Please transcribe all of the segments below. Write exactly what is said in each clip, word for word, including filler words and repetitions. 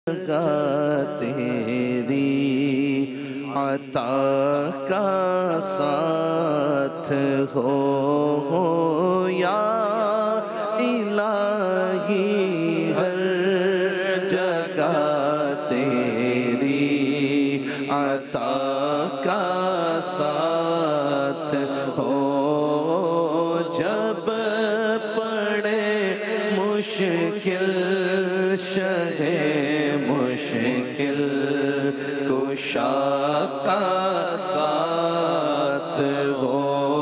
جگہ تیری عطا کا ساتھ ہو ہو یا الہی ہر جگہ تیری عطا کا ساتھ ہو جب پڑے مشکل شہ مشکل کشا کا ساتھ ہو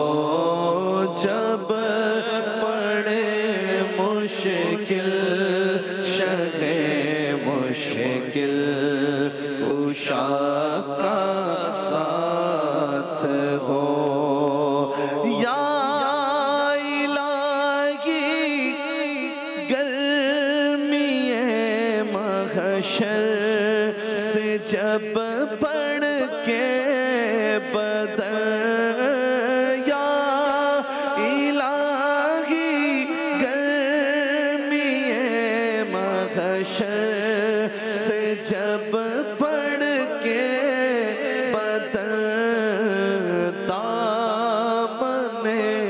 جب پڑے مشکل شہ مشکل کشا کا ساتھ ہو یا محشر سے جب پڑھ کے بدر یا الہی گرمی محشر سے جب پڑھ کے بدر دامن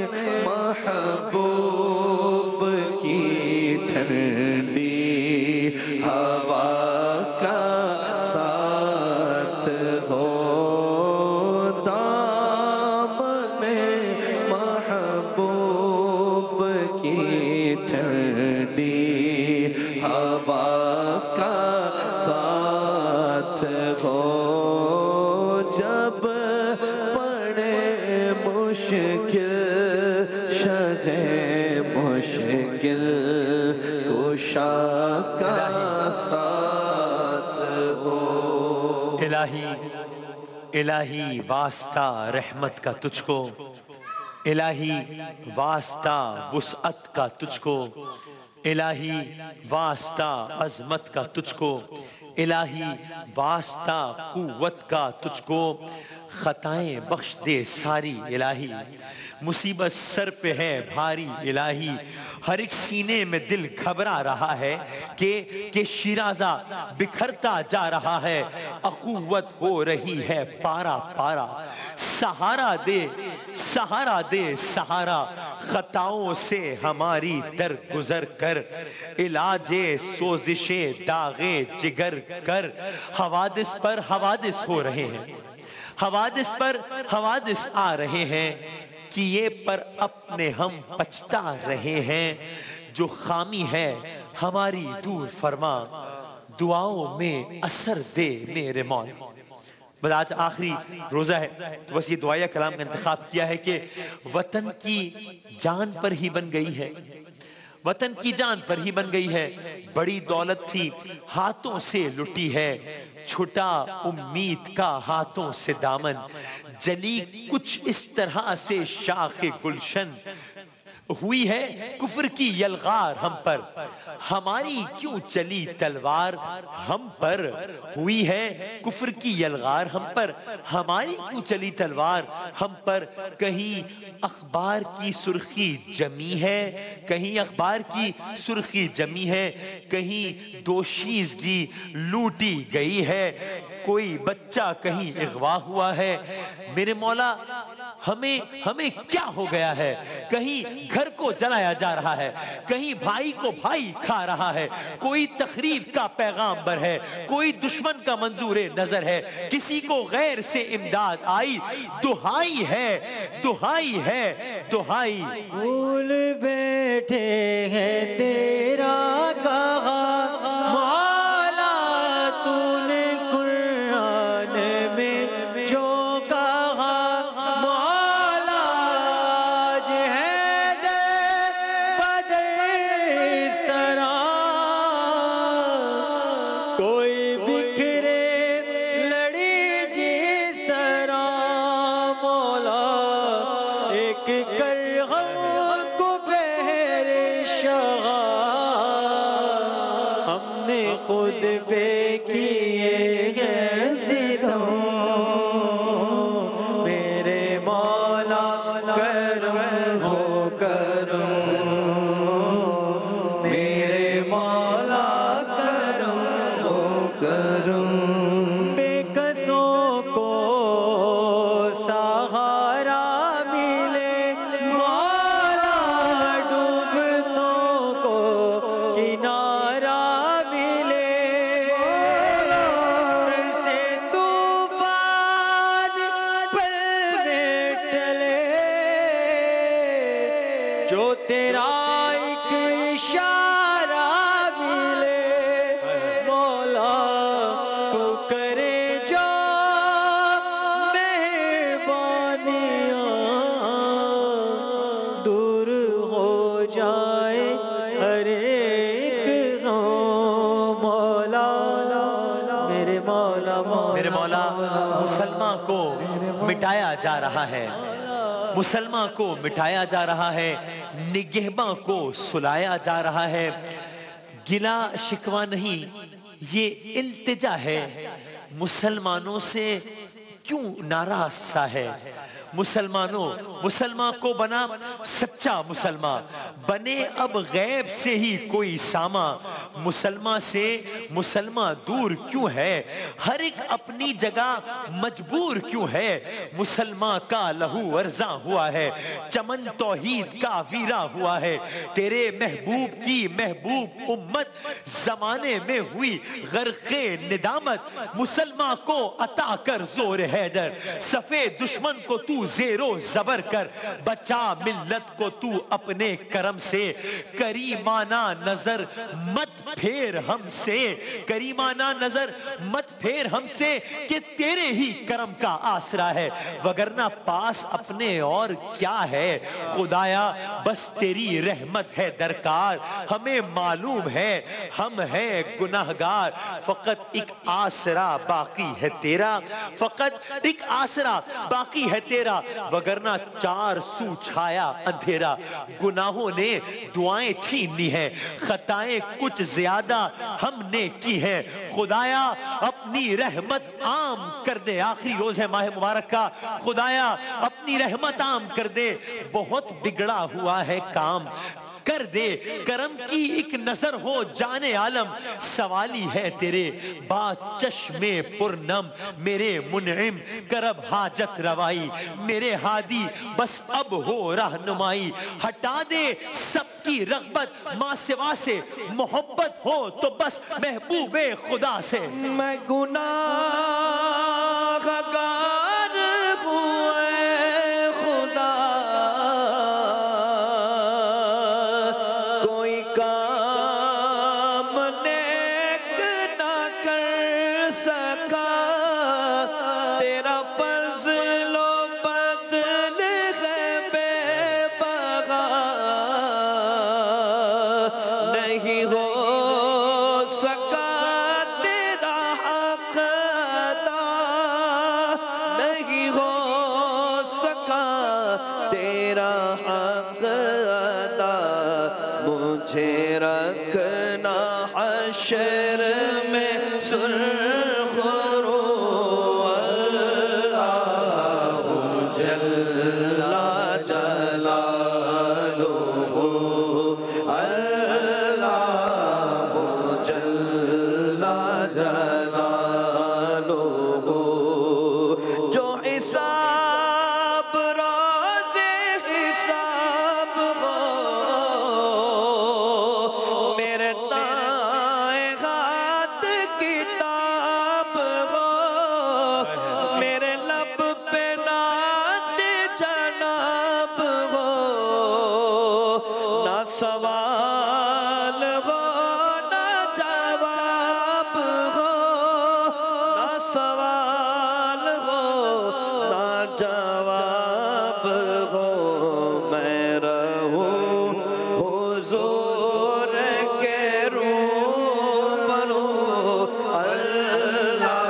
محبوب کی ٹھنڈی ہوا کا ساتھ ہو دامن محبوب کی ٹھنڈی ہوا کا ساتھ ہو جب پڑے مشکل شہ مشکل کشا کا ساتھ ہو الہی الہی واسطہ رحمت کا تجھ کو الہی واسطہ وسعت کا تجھ کو الہی واسطہ عظمت کا تجھ کو الہی واسطہ قوت کا تجھ کو خطائیں بخش دے ساری الہی مصیبت سر پہ ہے بھاری الہی ہر ایک سینے میں دل گھبرا رہا ہے کہ کہ شیرازہ بکھرتا جا رہا ہے اخوت ہو رہی ہے پارا پارا سہارا دے سہارا دے سہارا خطاؤں سے ہماری در گزر کر علاج سوزش داغ جگر کر حوادث پر حوادث ہو رہے ہیں حوادث پر حوادث آ رہے ہیں کیے پر اپنے ہم پچھتا رہے ہیں جو خامی ہے ہماری دور فرما دعاؤں میں اثر دے میرے مولا بس آج آخری روزہ ہے تو بس یہ دعائیہ کلام کا انتخاب کیا ہے کہ وطن کی جان پر ہی بن گئی ہے وطن کی جان پر ہی بن گئی ہے بڑی دولت تھی ہاتھوں سے لٹی ہے چھٹا امید کا ہاتھوں سے دامن جلی کچھ اس طرح سے شاخ گلشن ہوئی ہے کفر کی یلغار ہم پر ہماری کیوں چلی تلوار ہم پر ہوئی ہے کفر کی یلغار ہم پر ہماری کیوں چلی تلوار ہم پر کہیں اخبار کی سرخی جمی ہے کہیں اخبار کی سرخی جمی ہے کہیں دوشیزگی لوٹی گئی ہے کوئی بچہ کہیں اغوا ہوا ہے میرے مولا ہمیں ہمیں کیا ہو گیا ہے کہیں گھر کو جلایا جا رہا ہے کہیں بھائی کو بھائی کھا رہا ہے کوئی تخریب کا پیغام بر ہے کوئی دشمن کا منظور نظر ہے کسی کو غیر سے امداد آئی دہائی ہے دہائی ہے دہائی بھول بیٹھے ہیں تیرا کہا مولا تو نے قرآن میں جو کہا مولا آج ہے در بدر اس طرح کوئی بکھرے لڑی جس طرح مولا ایک کر غم کو بہر شغا ہم نے خود پہ کیے ہیں ستم میرے مولا کرم ہو کرم میرے مولا کرم ہو کروں بے قصوں کو سہارا ملے مولا ڈوبتوں کو کنارہ ملے سر سے طوفان پل میں ٹلے جو تیرا ایک اشارہ ملے مولا تو کرے جو مہربانیاں دور ہو جائے ہر ایک غم مولا میرے مولا میرے مولا مسلمان کو مٹایا جا رہا ہے، مسلمان کو مٹایا جا رہا ہے، نگہباں کو سلایا جا رہا ہے، گلا شکوہ نہیں یہ التجا ہے، مسلمانوں سے کیوں ناراض سا ہے؟ مسلمانوں مسلمان کو بنا سچا مسلمان، بنے اب غیب سے ہی کوئی ساما، مسلمان سے مسلمان دور کیوں ہے؟ ہر ایک اپنی جگہ مجبور کیوں ہے؟ مسلمان کا لہو ورزاں ہوا ہے، چمن توحید کا ویرا ہوا ہے، تیرے محبوب کی محبوب امت زمانے میں ہوئی غرق ندامت، مسلمان کو عطا کر زور حیدر، صفے دشمن کو تو زیر و زبر کر، بچا ملت کو تو اپنے کرم سے، کریمانہ نظر مت پھیر ہم سے، کریمانہ نظر مت پھیر ہم سے کہ تیرے ہی کرم کا آسرا ہے، وگرنہ پاس اپنے اور کیا ہے؟ خدایا بس تیری رحمت ہے درکار، ہمیں معلوم ہے ہم ہیں گناہگار، فقط ایک آسرا باقی ہے تیرا، فقط ایک آسرا باقی ہے تیرا، وگرنہ چار سو چھایا اندھیرا، گناہوں نے دعائیں چھین لی ہیں، خطائیں کچھ زیادہ ہم نے کی ہیں، خدایا اپنی رحمت عام کر دے، آخری روز ہے ماہ مبارک کا، خدایا اپنی رحمت عام کر دے، بہت بگڑا ہوا ہے کام کر دے، کرم کی ایک نظر ہو جانے عالم، سوالی ہے تیرے با چشم پرنم، میرے منعم کرب حاجت روائی، میرے ہادی بس اب ہو رہنمائی، ہٹا دے سب کی رغبت ماں سوا سے، محبت ہو تو بس محبوب خدا سے، میں گناہ گار ہوں اے خدا، کوئی کام نیک نہ کر سکا، تیرا فضل و بدل ہے بے بغا، نہیں ہو سکا تیرا حق ادا، نہیں ہو سکا تیرا حق ادا، مجھے رکھنا حشر میں سرخ رو، اللہ جل جلالہ، اللہ جل جلالہ، جو حساب راز حساب ہو، میرے دائیں ہاتھ کتاب ہو، میرے لب پہ نعت جناب ہو، نہ سوال ہو نہ جواب ہو، نہ سوال ہو نہ جواب ہو، میں رہوں حضور کے روبرو، اللہ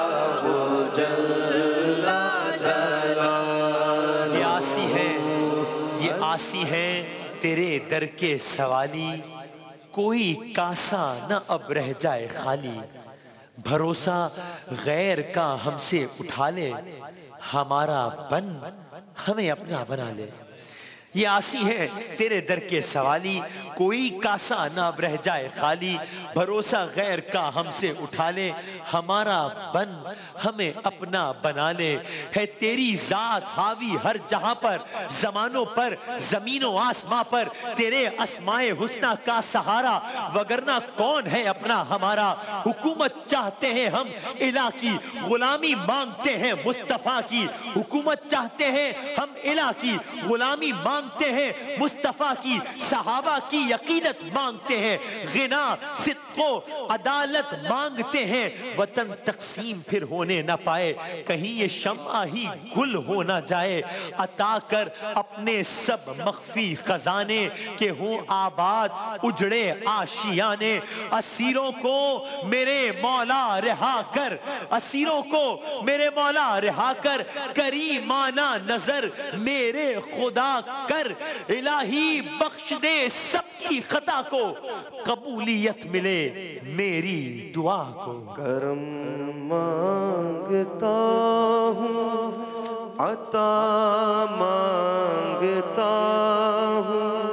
جل جلالہ، یہ آسی ہے یہ آسی ہے تیرے در کے سوالی، کوئی کاسا نہ اب رہ جائے خالی، بھروسہ غیر کا ہم سے اٹھا لے، ہمارا بن ہمیں اپنا بنا لے، یہ آسی ہیں تیرے در کے سوالی، کوئی کاسا نہ رہ جائے خالی، بھروسہ غیر کا ہم سے اٹھا لے، ہمارا بن ہمیں اپنا بنا لے۔ ہے تیری ذات حاوی ہر جہاں پر، زمانوں پر زمین و آسماں پر، تیرے اسماء حسنہ کا سہارا، وگرنہ کون ہے اپنا ہمارا۔ حکومت چاہتے ہیں ہم الہ کی، غلامی مانگتے ہیں مصطفیٰ کی، حکومت چاہتے ہیں ہم الہ کی، غلامی مانگتے ہیں مصطفیٰ کی، صحابہ کی عقیدت مانگتے ہیں، غنا صدق و عدالت مانگتے ہیں، وطن تقسیم پھر ہونے نہ پائے، کہیں یہ شمع ہی گل ہو نہ جائے، عطا کر اپنے سب مخفی خزانے، کہ ہوں آباد اجڑے آشیانے، اسیروں کو میرے مولا رہا کر، اسیروں کو میرے مولا رہا کر، کریمانہ نظر میرے خدا کر، الہی بخش دے سب کی خطا کو، قبولیت ملے میری دعا کو۔ کرم مانگتا ہوں، عطا مانگتا ہوں،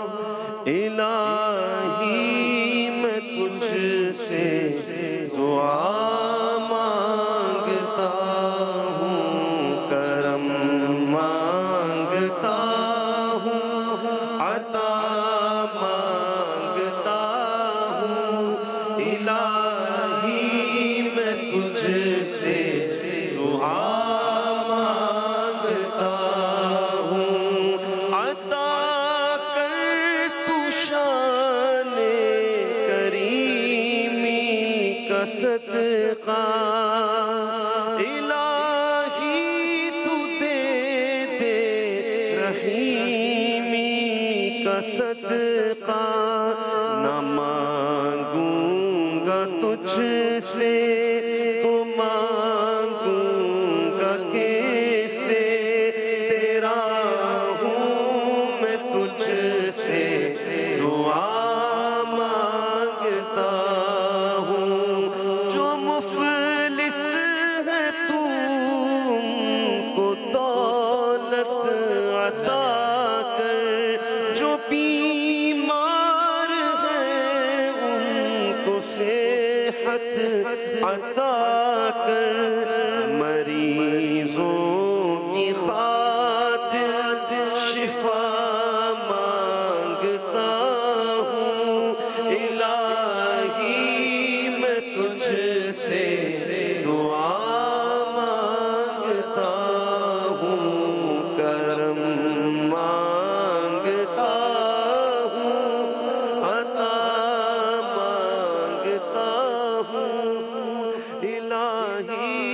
الہی میں تجھ سے دعا مانگتا ہوں، کرم مانگتا ہوں، عطا مانگتا ہوں، الہی میں تجھ سے دعا مانگتا ہوں، عطا کر تو شان کریمی کا صدقہ، الہی تو دے دے رحیمی کا صدقہ، نہ مانگوں گا تجھ سے تو مانگوں گا کیسے، تیرا ہوں میں تجھ سے دعا مانگتا ہوں، جو مفلس ہے تو ان کو دولت عطا کر، جو بیمار ہے ان کو صحت عطا کر، مریضوں کی خاطر شفا مانگتا ہوں، الہی میں تجھ سے دعا مانگتا ہوں، کرم مانگتا ہوں، عطا مانگتا ہوں، الہی